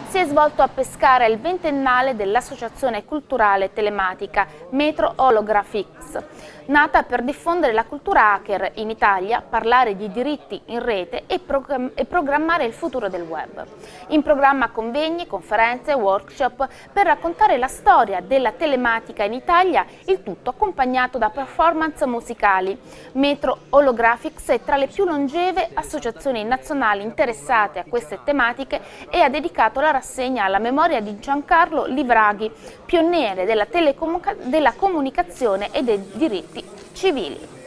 si è svolto a Pescara il ventennale dell'Associazione Culturale Telematica Metro Holographics, nata per diffondere la cultura hacker in Italia, parlare di diritti in rete e programmare il futuro del web. In programma convegni, conferenze e workshop per raccontare la storia della telematica in Italia, il tutto accompagnato da performance musicali. Metro Holographics è tra le più longeve associazioni nazionali interessate a queste tematiche e ha dedicato la rassegna alla memoria di Giancarlo Livraghi, pioniere della comunicazione e dei diritti civili.